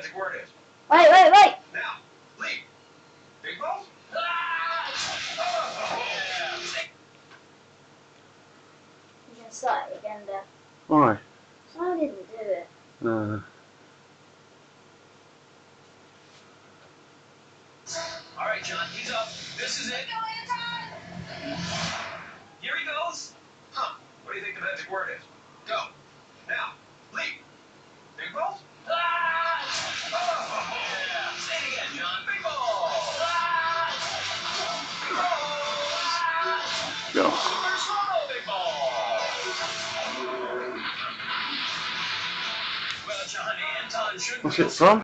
magic word is. Wait. Now, leap. Big balls. Oh, yeah. You can start it again there. Why? So I didn't do it. No. All right, John, he's up. This is it. Here he goes. Huh. What do you think the magic word is? Go. Now, leap. Big balls. Oh, yeah. Say it again, John. Big balls. Big balls. Go. Super slow, big balls. Well, John, Anton shouldn't What's feel it from?